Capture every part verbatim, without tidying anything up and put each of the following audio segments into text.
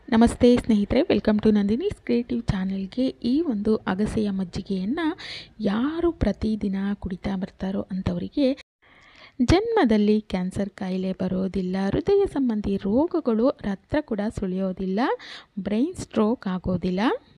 ನಮಸ್ತೆ ಸ್ನೇಹಿತರೆ, welcome to Nandini's creative ಚಾನೆಲ್ಗೆ. ಈ ಒಂದು ಅಗಸೆಯ ಮಜ್ಜಿಗೆಯನ್ನು ಯಾರು ಪ್ರತಿದಿನ ಕುಡಿತಾ ಬರ್ತಾರೋ ಅಂಥವರಿಗೆ ಜನ್ಮದಲ್ಲಿ ಕ್ಯಾನ್ಸರ್ ಕಾಯಿಲೆ ಬರೋದಿಲ್ಲ, ಹೃದಯ ಸಂಬಂಧಿ ರೋಗಗಳು ಹತ್ರ ಕೂಡ ಸುಳಿಯೋದಿಲ್ಲ, ಬ್ರೈನ್ ಸ್ಟ್ರೋಕ್ ಆಗೋದಿಲ್ಲ,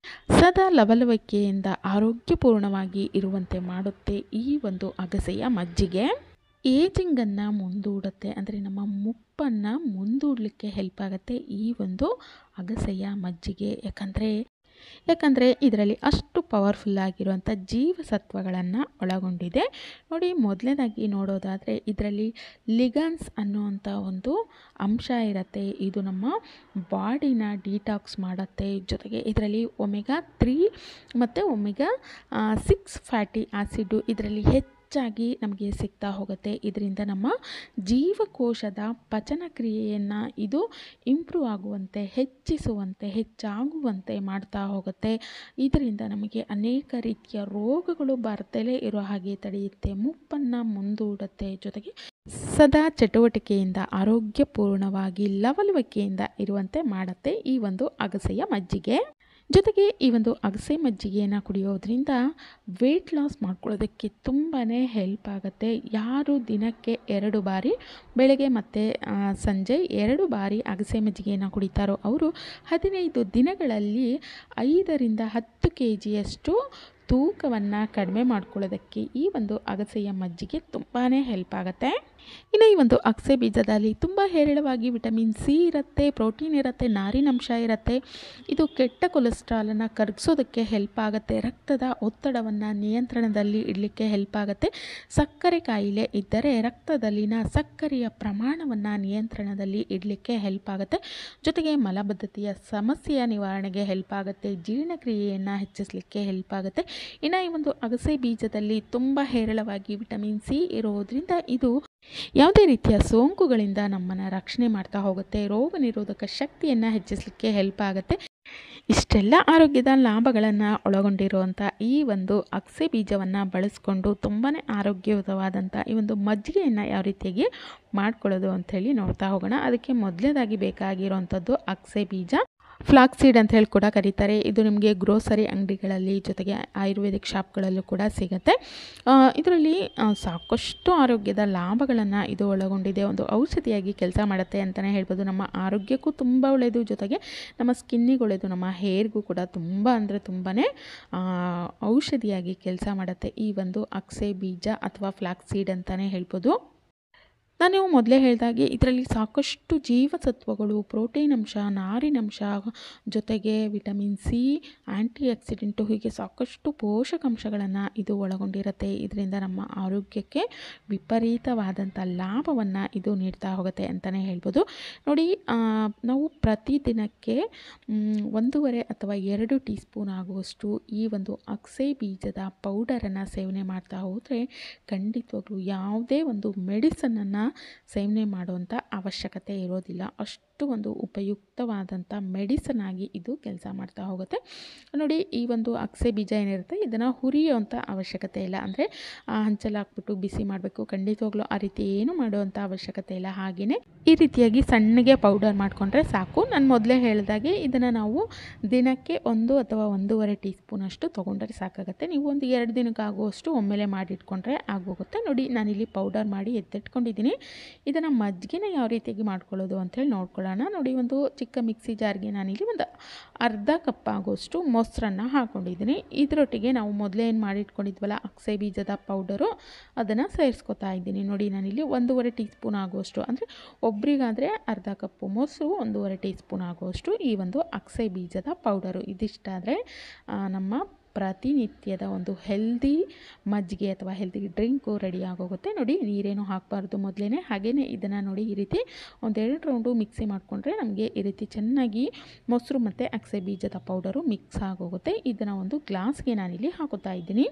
ಸದಾ ಲವಲವಿಕೆಯಿಂದ ಆರೋಗ್ಯಪೂರ್ಣವಾಗಿ ಇರುವಂತೆ ಮಾಡುತ್ತೆ ಈ ಒಂದು ಅಗಸೆಯ ಮಜ್ಜಿಗೆ. ಏಜಿಂಗನ್ನು ಮುಂದೂಡುತ್ತೆ, ಅಂದರೆ ನಮ್ಮ ಮುಪ್ಪನ್ನು ಮುಂದೂಡಲಿಕ್ಕೆ ಹೆಲ್ಪ್ ಆಗುತ್ತೆ ಈ ಒಂದು ಅಗಸೆಯ ಮಜ್ಜಿಗೆ. ಯಾಕಂದರೆ ಯಾಕಂದರೆ ಇದರಲ್ಲಿ ಅಷ್ಟು ಪವರ್ಫುಲ್ ಆಗಿರುವಂಥ ಜೀವಸತ್ವಗಳನ್ನು ಒಳಗೊಂಡಿದೆ. ನೋಡಿ, ಮೊದಲನೇದಾಗಿ ನೋಡೋದಾದರೆ ಇದರಲ್ಲಿ ಲಿಗನ್ಸ್ ಅನ್ನುವಂಥ ಒಂದು ಅಂಶ ಇರುತ್ತೆ. ಇದು ನಮ್ಮ ಬಾಡಿನ ಡಿಟಾಕ್ಸ್ ಮಾಡುತ್ತೆ. ಜೊತೆಗೆ ಇದರಲ್ಲಿ ಒಮೆಗಾ ತ್ರೀ ಮತ್ತು ಒಮೆಗಾ ಸಿಕ್ಸ್ ಫ್ಯಾಟಿ ಆ್ಯಸಿಡು ಇದರಲ್ಲಿ ಹೆಚ್ಚು ಹೆಚ್ಚಾಗಿ ನಮಗೆ ಸಿಗ್ತಾ ಹೋಗುತ್ತೆ. ಇದರಿಂದ ನಮ್ಮ ಜೀವಕೋಶದ ಪಚನ ಕ್ರಿಯೆಯನ್ನು ಇದು ಇಂಪ್ರೂವ್ ಆಗುವಂತೆ, ಹೆಚ್ಚಿಸುವಂತೆ, ಹೆಚ್ಚಾಗುವಂತೆ ಮಾಡ್ತಾ ಹೋಗುತ್ತೆ. ಇದರಿಂದ ನಮಗೆ ಅನೇಕ ರೀತಿಯ ರೋಗಗಳು ಬರ್ತಲೇ ಇರೋ ಹಾಗೆ ತಡೆಯುತ್ತೆ, ಮುಪ್ಪನ್ನು ಮುಂದೂಡುತ್ತೆ, ಜೊತೆಗೆ ಸದಾ ಚಟುವಟಿಕೆಯಿಂದ ಆರೋಗ್ಯಪೂರ್ಣವಾಗಿ ಲವಲವಿಕೆಯಿಂದ ಇರುವಂತೆ ಮಾಡುತ್ತೆ ಈ ಒಂದು ಅಗಸೆಯ ಮಜ್ಜಿಗೆ. ಜೊತೆಗೆ ಈ ಒಂದು ಅಗಸೆ ಮಜ್ಜಿಗೆಯನ್ನು ಕುಡಿಯೋದ್ರಿಂದ ವೆಯ್ಟ್ ಲಾಸ್ ಮಾಡ್ಕೊಳ್ಳೋದಕ್ಕೆ ತುಂಬಾ ಹೆಲ್ಪ್ ಆಗುತ್ತೆ. ಯಾರು ದಿನಕ್ಕೆ ಎರಡು ಬಾರಿ ಬೆಳಗ್ಗೆ ಮತ್ತು ಸಂಜೆ ಎರಡು ಬಾರಿ ಅಗಸೆ ಮಜ್ಜಿಗೆಯನ್ನು ಕುಡಿತಾರೋ ಅವರು ಹದಿನೈದು ದಿನಗಳಲ್ಲಿ ಐದರಿಂದ ಹತ್ತು ಕೆ ಜಿಯಷ್ಟು ತೂಕವನ್ನು ಕಡಿಮೆ ಮಾಡ್ಕೊಳ್ಳೋದಕ್ಕೆ ಈ ಒಂದು ಅಗಸೆಯ ಮಜ್ಜಿಗೆ ತುಂಬಾ ಹೆಲ್ಪ್ ಆಗುತ್ತೆ. ಇನ್ನು ಈ ಒಂದು ಅಗಸೆ ಬೀಜದಲ್ಲಿ ತುಂಬ ಹೇರಳವಾಗಿ ವಿಟಮಿನ್ ಸಿ ಇರುತ್ತೆ, ಪ್ರೋಟೀನ್ ಇರುತ್ತೆ, ನಾರಿನಂಶ ಇರುತ್ತೆ. ಇದು ಕೆಟ್ಟ ಕೊಲೆಸ್ಟ್ರಾಲನ್ನು ಕರಗಿಸೋದಕ್ಕೆ ಹೆಲ್ಪ್ ಆಗುತ್ತೆ, ರಕ್ತದ ಒತ್ತಡವನ್ನು ನಿಯಂತ್ರಣದಲ್ಲಿ ಇಡಲಿಕ್ಕೆ ಹೆಲ್ಪ್ ಆಗುತ್ತೆ. ಸಕ್ಕರೆ ಕಾಯಿಲೆ ಇದ್ದರೆ ರಕ್ತದಲ್ಲಿನ ಸಕ್ಕರೆಯ ಪ್ರಮಾಣವನ್ನು ನಿಯಂತ್ರಣದಲ್ಲಿ ಇಡಲಿಕ್ಕೆ ಹೆಲ್ಪ್ ಆಗುತ್ತೆ. ಜೊತೆಗೆ ಮಲಬದ್ಧತೆಯ ಸಮಸ್ಯೆಯ ನಿವಾರಣೆಗೆ ಹೆಲ್ಪ್ ಆಗುತ್ತೆ, ಜೀರ್ಣಕ್ರಿಯೆಯನ್ನು ಹೆಚ್ಚಿಸಲಿಕ್ಕೆ ಹೆಲ್ಪ್ ಆಗುತ್ತೆ. ಇನ್ನು ಈ ಒಂದು ಅಗಸೆ ಬೀಜದಲ್ಲಿ ತುಂಬ ಹೇರಳವಾಗಿ ವಿಟಮಿನ್ ಸಿ ಇರೋದ್ರಿಂದ ಇದು ಯಾವುದೇ ರೀತಿಯ ಸೋಂಕುಗಳಿಂದ ನಮ್ಮನ್ನು ರಕ್ಷಣೆ ಮಾಡ್ತಾ ಹೋಗುತ್ತೆ, ರೋಗ ನಿರೋಧಕ ಶಕ್ತಿಯನ್ನು ಹೆಚ್ಚಿಸಲಿಕ್ಕೆ ಹೆಲ್ಪ್ ಆಗುತ್ತೆ. ಇಷ್ಟೆಲ್ಲ ಆರೋಗ್ಯದ ಲಾಭಗಳನ್ನು ಒಳಗೊಂಡಿರುವಂಥ ಈ ಒಂದು ಅಗಸೆ ಬೀಜವನ್ನು ಬಳಸ್ಕೊಂಡು ತುಂಬಾ ಆರೋಗ್ಯಯುತವಾದಂಥ ಈ ಒಂದು ಮಜ್ಜಿಗೆಯನ್ನು ಯಾವ ರೀತಿಯಾಗಿ ಮಾಡ್ಕೊಳ್ಳೋದು ಅಂಥೇಳಿ ನೋಡ್ತಾ ಹೋಗೋಣ. ಅದಕ್ಕೆ ಮೊದಲನೇದಾಗಿ ಬೇಕಾಗಿರೋವಂಥದ್ದು ಅಗಸೆ ಬೀಜ, ಫ್ಲಾಕ್ಸ್ ಸೀಡ್ ಅಂತ ಹೇಳಿ ಕೂಡ ಕರೀತಾರೆ. ಇದು ನಿಮಗೆ ಗ್ರೋಸರಿ ಅಂಗಡಿಗಳಲ್ಲಿ, ಜೊತೆಗೆ ಆಯುರ್ವೇದಿಕ್ ಶಾಪ್ಗಳಲ್ಲೂ ಕೂಡ ಸಿಗುತ್ತೆ. ಇದರಲ್ಲಿ ಸಾಕಷ್ಟು ಆರೋಗ್ಯದ ಲಾಭಗಳನ್ನು ಇದು ಒಳಗೊಂಡಿದೆ. ಒಂದು ಔಷಧಿಯಾಗಿ ಕೆಲಸ ಮಾಡುತ್ತೆ ಅಂತಲೇ ಹೇಳ್ಬೋದು. ನಮ್ಮ ಆರೋಗ್ಯಕ್ಕೂ ತುಂಬ ಒಳ್ಳೆಯದು, ಜೊತೆಗೆ ನಮ್ಮ ಸ್ಕಿನ್ನಿಗೆ ಒಳ್ಳೆಯದು, ನಮ್ಮ ಹೇರ್ಗೂ ಕೂಡ ತುಂಬ ಅಂದರೆ ತುಂಬಾ ಔಷಧಿಯಾಗಿ ಕೆಲಸ ಮಾಡುತ್ತೆ ಈ ಒಂದು ಅಗಸೆ ಬೀಜ ಅಥವಾ ಫ್ಲಾಕ್ಸ್ ಸೀಡ್ ಅಂತಲೇ ಹೇಳ್ಬೋದು. ನಾನು ಮೊದಲೇ ಹೇಳಿದಾಗೆ ಇದರಲ್ಲಿ ಸಾಕಷ್ಟು ಜೀವಸತ್ವಗಳು, ಪ್ರೋಟೀನ್ ಅಂಶ, ನಾರಿನಂಶ, ಜೊತೆಗೆ ವಿಟಮಿನ್ ಸಿ, ಆ್ಯಂಟಿ ಆಕ್ಸಿಡೆಂಟು, ಹೀಗೆ ಸಾಕಷ್ಟು ಪೋಷಕಾಂಶಗಳನ್ನು ಇದು ಒಳಗೊಂಡಿರುತ್ತೆ. ಇದರಿಂದ ನಮ್ಮ ಆರೋಗ್ಯಕ್ಕೆ ವಿಪರೀತವಾದಂಥ ಲಾಭವನ್ನು ಇದು ನೀಡ್ತಾ ಹೋಗುತ್ತೆ ಅಂತಲೇ ಹೇಳ್ಬೋದು. ನೋಡಿ, ನಾವು ಪ್ರತಿದಿನಕ್ಕೆ ಒಂದೂವರೆ ಅಥವಾ ಎರಡು ಟೀ ಸ್ಪೂನ್ ಆಗುವಷ್ಟು ಈ ಒಂದು ಅಗಸೆ ಬೀಜದ ಪೌಡರನ್ನು ಸೇವನೆ ಮಾಡ್ತಾ ಹೋದರೆ ಖಂಡಿತವಾಗ್ಲೂ ಯಾವುದೇ ಒಂದು ಮೆಡಿಸನನ್ನು ಸೇವನೆ ಮಾಡುವಂಥ ಅವಶ್ಯಕತೆ ಇರೋದಿಲ್ಲ. ಅಷ್ಟು ಒಂದು ಉಪಯುಕ್ತವಾದಂಥ ಮೆಡಿಸನ್ ಆಗಿ ಇದು ಕೆಲಸ ಮಾಡ್ತಾ ಹೋಗುತ್ತೆ. ನೋಡಿ, ಈ ಒಂದು ಅಗಸೆ ಬೀಜ ಏನಿರುತ್ತೆ ಇದನ್ನು ಹುರಿಯುವಂಥ ಅವಶ್ಯಕತೆ ಇಲ್ಲ, ಅಂದರೆ ಹಂಚಲ್ಲಿ ಹಾಕ್ಬಿಟ್ಟು ಬಿಸಿ ಮಾಡಬೇಕು, ಖಂಡಿತವಾಗ್ಲೂ ಆ ರೀತಿ ಏನು ಮಾಡುವಂಥ ಅವಶ್ಯಕತೆ ಇಲ್ಲ. ಹಾಗೆಯೇ ಈ ರೀತಿಯಾಗಿ ಸಣ್ಣಗೆ ಪೌಡರ್ ಮಾಡಿಕೊಂಡ್ರೆ ಸಾಕು. ನಾನು ಮೊದಲೇ ಹೇಳಿದಾಗೆ ಇದನ್ನು ನಾವು ದಿನಕ್ಕೆ ಒಂದು ಅಥವಾ ಒಂದೂವರೆ ಟೀ ಸ್ಪೂನಷ್ಟು ತೊಗೊಂಡ್ರೆ ಸಾಕಾಗುತ್ತೆ. ನೀವು ಒಂದು ಎರಡು ದಿನಕ್ಕಾಗುವಷ್ಟು ಒಮ್ಮೆಲೆ ಮಾಡಿಟ್ಕೊಂಡ್ರೆ ಆಗೋಗುತ್ತೆ. ನೋಡಿ, ನಾನಿಲ್ಲಿ ಪೌಡರ್ ಮಾಡಿ ಎತ್ತಿಟ್ಕೊಂಡಿದ್ದೀನಿ. ಇದನ್ನು ಮಜ್ಜಿಗೆನ ಯಾವ ರೀತಿಯಾಗಿ ಮಾಡ್ಕೊಳ್ಳೋದು ಅಂಥೇಳಿ ನೋಡ್ಕೊಳ್ಳೋಣ. ನೋಡಿ, ಒಂದು ಚಿಕ್ಕ ಮಿಕ್ಸಿ ಜಾರ್ಗೆ ನಾನಿಲ್ಲಿ ಒಂದು ಅರ್ಧ ಕಪ್ ಆಗೋಷ್ಟು ಮೊಸರನ್ನು ಹಾಕ್ಕೊಂಡಿದ್ದೀನಿ. ಇದರೊಟ್ಟಿಗೆ ನಾವು ಮೊದಲೇ ಏನು ಮಾಡಿಟ್ಕೊಂಡಿದ್ವಲ್ಲ ಅಗಸೆ ಬೀಜದ ಪೌಡರು, ಅದನ್ನು ಸೇರಿಸ್ಕೊತಾ ಇದ್ದೀನಿ. ನೋಡಿ, ನಾನಿಲ್ಲಿ ಒಂದೂವರೆ ಟೀ ಸ್ಪೂನ್ ಆಗುವಷ್ಟು, ಅಂದರೆ ಒಬ್ಬರಿಗಾದರೆ ಅರ್ಧ ಕಪ್ಪು ಮೊಸರು, ಒಂದೂವರೆ ಟೀ ಸ್ಪೂನ್ ಆಗುವಷ್ಟು ಈ ಒಂದು ಅಗಸೆ ಬೀಜದ ಪೌಡರು. ಇದಿಷ್ಟಾದರೆ ನಮ್ಮ ಪ್ರತಿನಿತ್ಯದ ಒಂದು ಹೆಲ್ದಿ ಮಜ್ಜಿಗೆ ಅಥವಾ ಹೆಲ್ದಿ ಡ್ರಿಂಕು ರೆಡಿ ಆಗೋಗುತ್ತೆ. ನೋಡಿ, ನೀರೇನು ಹಾಕಬಾರ್ದು ಮೊದಲೇ. ಹಾಗೆಯೇ ಇದನ್ನು ನೋಡಿ ಈ ರೀತಿ ಒಂದೆರಡು ರೌಂಡು ಮಿಕ್ಸಿ ಮಾಡಿಕೊಂಡ್ರೆ ನಮಗೆ ಈ ರೀತಿ ಚೆನ್ನಾಗಿ ಮೊಸರು ಮತ್ತು ಅಗಸೆ ಬೀಜದ ಪೌಡರು ಮಿಕ್ಸ್ ಆಗೋಗುತ್ತೆ. ಇದನ್ನು ಒಂದು ಗ್ಲಾಸ್ಗೆ ನಾನಿಲ್ಲಿ ಹಾಕೋತಾ ಇದ್ದೀನಿ.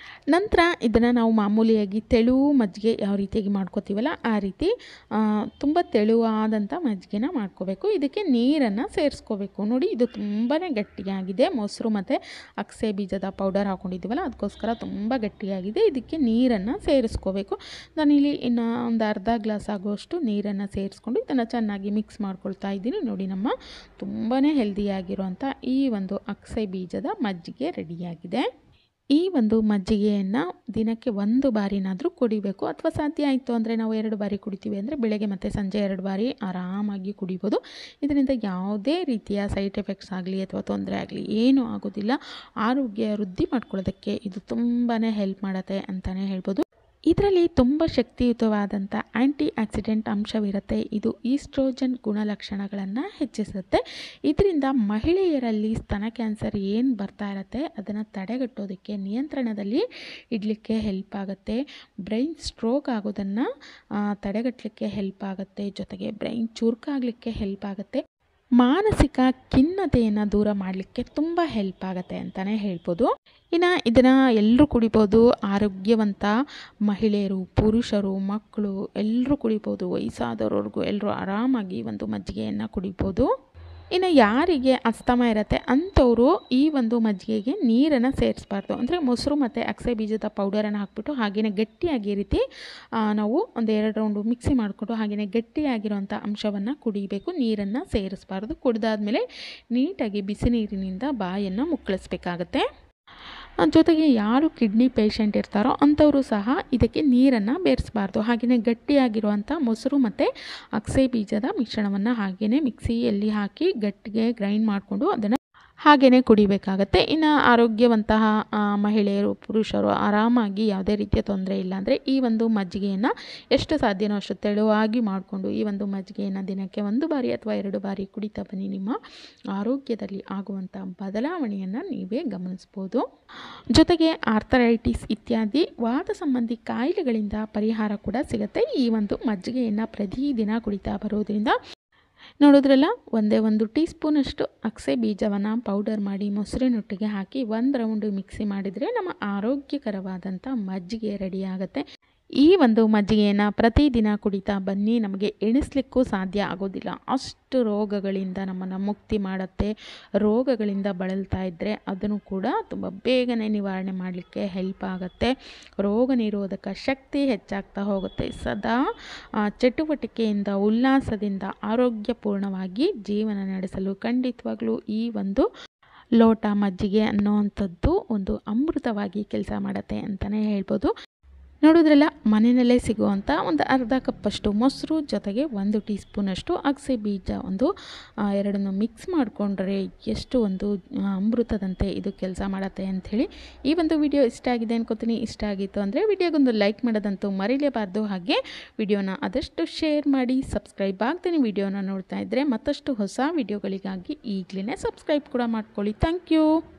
ನಂತರ ಇದನ್ನು ನಾವು ಮಾಮೂಲಿಯಾಗಿ ತೆಳು ಮಜ್ಜಿಗೆ ಯಾವ ರೀತಿಯಾಗಿ ಮಾಡ್ಕೋತೀವಲ್ಲ ಆ ರೀತಿ ತುಂಬ ತೆಳುವಾದಂಥ ಮಜ್ಜಿಗೆನ ಮಾಡ್ಕೋಬೇಕು. ಇದಕ್ಕೆ ನೀರನ್ನು ಸೇರಿಸ್ಕೋಬೇಕು. ನೋಡಿ, ಇದು ತುಂಬಾ ಗಟ್ಟಿಯಾಗಿದೆ. ಮೊಸರು ಮತ್ತು ಅಗಸೆ ಬೀಜದ ಪೌಡರ್ ಹಾಕ್ಕೊಂಡಿದ್ದೀವಲ್ಲ ಅದಕ್ಕೋಸ್ಕರ ತುಂಬ ಗಟ್ಟಿಯಾಗಿದೆ. ಇದಕ್ಕೆ ನೀರನ್ನು ಸೇರಿಸ್ಕೋಬೇಕು. ನಾನಿಲ್ಲಿ ಇನ್ನು ಒಂದು ಅರ್ಧ ಗ್ಲಾಸ್ ಆಗುವಷ್ಟು ನೀರನ್ನು ಸೇರಿಸ್ಕೊಂಡು ಇದನ್ನು ಚೆನ್ನಾಗಿ ಮಿಕ್ಸ್ ಮಾಡ್ಕೊಳ್ತಾ ಇದ್ದೀನಿ. ನೋಡಿ, ನಮ್ಮ ತುಂಬಾ ಹೆಲ್ದಿಯಾಗಿರುವಂಥ ಈ ಒಂದು ಅಗಸೆ ಬೀಜದ ಮಜ್ಜಿಗೆ ರೆಡಿಯಾಗಿದೆ. ಈ ಒಂದು ಮಜ್ಜಿಗೆಯನ್ನು ದಿನಕ್ಕೆ ಒಂದು ಬಾರಿನಾದರೂ ಕುಡಿಬೇಕು. ಅಥವಾ ಸಾಧ್ಯ ಆಯಿತು ಅಂದರೆ ನಾವು ಎರಡು ಬಾರಿ ಕುಡಿತೀವಿ ಅಂದರೆ ಬೆಳಗ್ಗೆ ಮತ್ತು ಸಂಜೆ ಎರಡು ಬಾರಿ ಆರಾಮಾಗಿ ಕುಡಿಬೋದು. ಇದರಿಂದ ಯಾವುದೇ ರೀತಿಯ ಸೈಡ್ ಎಫೆಕ್ಟ್ಸ್ ಆಗಲಿ ಅಥವಾ ತೊಂದರೆ ಆಗಲಿ ಏನೂ ಆಗೋದಿಲ್ಲ. ಆರೋಗ್ಯ ವೃದ್ಧಿ ಮಾಡ್ಕೊಳ್ಳೋದಕ್ಕೆ ಇದು ತುಂಬಾ ಹೆಲ್ಪ್ ಮಾಡುತ್ತೆ ಅಂತಲೇ ಹೇಳ್ಬೋದು. ಇದರಲ್ಲಿ ತುಂಬ ಶಕ್ತಿಯುತವಾದಂಥ ಆ್ಯಂಟಿ ಆಕ್ಸಿಡೆಂಟ್ ಅಂಶವಿರುತ್ತೆ. ಇದು ಈಸ್ಟ್ರೋಜನ್ ಗುಣಲಕ್ಷಣಗಳನ್ನು ಹೆಚ್ಚಿಸುತ್ತೆ. ಇದರಿಂದ ಮಹಿಳೆಯರಲ್ಲಿ ಸ್ತನ ಕ್ಯಾನ್ಸರ್ ಏನು ಬರ್ತಾ ಇರುತ್ತೆ ಅದನ್ನು ತಡೆಗಟ್ಟೋದಕ್ಕೆ, ನಿಯಂತ್ರಣದಲ್ಲಿ ಇಡಲಿಕ್ಕೆ ಹೆಲ್ಪ್ ಆಗುತ್ತೆ. ಬ್ರೈನ್ ಸ್ಟ್ರೋಕ್ ಆಗೋದನ್ನು ತಡೆಗಟ್ಟಲಿಕ್ಕೆ ಹೆಲ್ಪ್ ಆಗುತ್ತೆ. ಜೊತೆಗೆ ಬ್ರೈನ್ ಚುರುಕಾಗಲಿಕ್ಕೆ ಹೆಲ್ಪ್ ಆಗುತ್ತೆ. ಮಾನಸಿಕ ಖಿನ್ನತೆಯನ್ನು ದೂರ ಮಾಡಲಿಕ್ಕೆ ತುಂಬ ಹೆಲ್ಪ್ ಆಗುತ್ತೆ ಅಂತಲೇ ಹೇಳ್ಬೋದು. ಇನ್ನು ಇದನ್ನು ಎಲ್ಲರೂ ಕುಡಿಬೋದು. ಆರೋಗ್ಯವಂತ ಮಹಿಳೆಯರು, ಪುರುಷರು, ಮಕ್ಕಳು ಎಲ್ಲರೂ ಕುಡಿಬೋದು. ವಯಸ್ಸಾದವ್ರವ್ರಿಗೂ ಎಲ್ಲರೂ ಆರಾಮಾಗಿ ಒಂದು ಮಜ್ಜಿಗೆಯನ್ನು ಕುಡಿಬೋದು. ಇನ್ನು ಯಾರಿಗೆ ಅಸ್ತಮ ಇರುತ್ತೆ ಅಂಥವರು ಈ ಒಂದು ಮಜ್ಜಿಗೆಗೆ ನೀರನ್ನು ಸೇರಿಸಬಾರ್ದು. ಅಂದರೆ ಮೊಸರು ಮತ್ತು ಅಗಸೆ ಬೀಜದ ಪೌಡರನ್ನು ಹಾಕ್ಬಿಟ್ಟು ಹಾಗೆಯೇ ಗಟ್ಟಿಯಾಗಿ ಈ ರೀತಿ ನಾವು ಒಂದು ಎರಡು ರೌಂಡು ಮಿಕ್ಸಿ ಮಾಡಿಕೊಂಡು ಹಾಗೆಯೇ ಗಟ್ಟಿಯಾಗಿರೋಂಥ ಅಂಶವನ್ನು ಕುಡಿಬೇಕು. ನೀರನ್ನು ಸೇರಿಸಬಾರ್ದು. ಕುಡಿದಾದ್ಮೇಲೆ ನೀಟಾಗಿ ಬಿಸಿ ನೀರಿನಿಂದ ಬಾಯನ್ನು ಮುಕ್ಕಳಿಸ್ಬೇಕಾಗತ್ತೆ. ಜೊತೆಗೆ ಯಾರು ಕಿಡ್ನಿ ಪೇಷಂಟ್ ಇರ್ತಾರೋ ಅಂಥವರು ಸಹ ಇದಕ್ಕೆ ನೀರನ್ನು ಬೇರಿಸಬಾರ್ದು. ಹಾಗೆಯೇ ಗಟ್ಟಿಯಾಗಿರುವಂಥ ಮೊಸರು ಮತ್ತು ಅಗಸೆ ಬೀಜದ ಮಿಶ್ರಣವನ್ನು ಹಾಗೆಯೇ ಮಿಕ್ಸಿಯಲ್ಲಿ ಹಾಕಿ ಗಟ್ಟಿಗೆ ಗ್ರೈಂಡ್ ಮಾಡಿಕೊಂಡು ಅದನ್ನು ಹಾಗೆಯೇ ಕುಡಿಬೇಕಾಗತ್ತೆ. ಇನ್ನು ಆರೋಗ್ಯವಂತಹ ಮಹಿಳೆಯರು, ಪುರುಷರು ಆರಾಮಾಗಿ ಯಾವುದೇ ರೀತಿಯ ತೊಂದರೆ ಇಲ್ಲ ಅಂದರೆ ಈ ಒಂದು ಮಜ್ಜಿಗೆಯನ್ನು ಎಷ್ಟು ಸಾಧ್ಯನೋ ಅಷ್ಟು ತೆಳುವಾಗಿ ಮಾಡಿಕೊಂಡು ಈ ಒಂದು ಮಜ್ಜಿಗೆಯನ್ನು ದಿನಕ್ಕೆ ಒಂದು ಬಾರಿ ಅಥವಾ ಎರಡು ಬಾರಿ ಕುಡಿತಾ ಬನ್ನಿ. ನಿಮ್ಮ ಆರೋಗ್ಯದಲ್ಲಿ ಆಗುವಂಥ ಬದಲಾವಣೆಯನ್ನು ನೀವೇ ಗಮನಿಸ್ಬೋದು. ಜೊತೆಗೆ ಆರ್ಥರೈಟಿಸ್ ಇತ್ಯಾದಿ ವಾತ ಸಂಬಂಧಿ ಕಾಯಿಲೆಗಳಿಂದ ಪರಿಹಾರ ಕೂಡ ಸಿಗುತ್ತೆ ಈ ಒಂದು ಮಜ್ಜಿಗೆಯನ್ನು ಪ್ರತಿದಿನ ಕುಡಿತಾ ಬರೋದ್ರಿಂದ. ನೋಡಿದ್ರಲ್ಲ, ಒಂದೇ ಒಂದು ಟೀ ಸ್ಪೂನಷ್ಟು ಅಗಸೆ ಬೀಜವನ್ನು ಪೌಡರ್ ಮಾಡಿ ಮೊಸರಿನೊಟ್ಟಿಗೆ ಹಾಕಿ ಒಂದು ರೌಂಡು ಮಿಕ್ಸಿ ಮಾಡಿದರೆ ನಮ್ಮ ಆರೋಗ್ಯಕರವಾದಂಥ ಮಜ್ಜಿಗೆ ರೆಡಿ ಆಗುತ್ತೆ. ಈ ಒಂದು ಮಜ್ಜಿಗೆಯನ್ನು ಪ್ರತಿದಿನ ಕುಡಿತಾ ಬನ್ನಿ. ನಮಗೆ ಎಣಿಸ್ಲಿಕ್ಕೂ ಸಾಧ್ಯ ಆಗೋದಿಲ್ಲ ಅಷ್ಟು ರೋಗಗಳಿಂದ ನಮ್ಮನ್ನು ಮುಕ್ತಿ ಮಾಡುತ್ತೆ. ರೋಗಗಳಿಂದ ಬಳಲ್ತಾ ಇದ್ದರೆ ಅದನ್ನು ಕೂಡ ತುಂಬ ಬೇಗನೆ ನಿವಾರಣೆ ಮಾಡಲಿಕ್ಕೆ ಹೆಲ್ಪ್ ಆಗುತ್ತೆ. ರೋಗ ನಿರೋಧಕ ಶಕ್ತಿ ಹೆಚ್ಚಾಗ್ತಾ ಹೋಗುತ್ತೆ. ಸದಾ ಚಟುವಟಿಕೆಯಿಂದ, ಉಲ್ಲಾಸದಿಂದ ಆರೋಗ್ಯಪೂರ್ಣವಾಗಿ ಜೀವನ ನಡೆಸಲು ಖಂಡಿತವಾಗ್ಲೂ ಈ ಒಂದು ಲೋಟ ಮಜ್ಜಿಗೆ ಅನ್ನೋವಂಥದ್ದು ಒಂದು ಅಮೃತವಾಗಿ ಕೆಲಸ ಮಾಡುತ್ತೆ ಅಂತಲೇ ಹೇಳ್ಬೋದು. ನೋಡಿದ್ರಲ್ಲ, ಮನೆಯಲ್ಲೇ ಸಿಗುವಂಥ ಒಂದು ಅರ್ಧ ಕಪ್ಪಷ್ಟು ಮೊಸರು ಜೊತೆಗೆ ಒಂದು ಟೀ ಸ್ಪೂನಷ್ಟು ಅಗಸೆ ಬೀಜ ಒಂದು ಎರಡನ್ನು ಮಿಕ್ಸ್ ಮಾಡಿಕೊಂಡ್ರೆ ಎಷ್ಟು ಒಂದು ಅಮೃತದಂತೆ ಇದು ಕೆಲಸ ಮಾಡುತ್ತೆ ಅಂಥೇಳಿ. ಈ ಒಂದು ವಿಡಿಯೋ ಇಷ್ಟ ಆಗಿದೆ ಅನ್ಕೋತೀನಿ. ಇಷ್ಟ ಆಗಿತ್ತು ಅಂದರೆ ವಿಡಿಯೋಗೊಂದು ಲೈಕ್ ಮಾಡೋದಂತೂ ಮರೀಲೇಬಾರ್ದು. ಹಾಗೆ ವಿಡಿಯೋನ ಆದಷ್ಟು ಶೇರ್ ಮಾಡಿ. ಸಬ್ಸ್ಕ್ರೈಬ್ ಆಗ್ತೀನಿ ವಿಡಿಯೋನ ನೋಡ್ತಾ ಇದ್ದರೆ ಮತ್ತಷ್ಟು ಹೊಸ ವಿಡಿಯೋಗಳಿಗಾಗಿ ಈಗಲೇ ಸಬ್ಸ್ಕ್ರೈಬ್ ಕೂಡ ಮಾಡ್ಕೊಳ್ಳಿ. Thank you.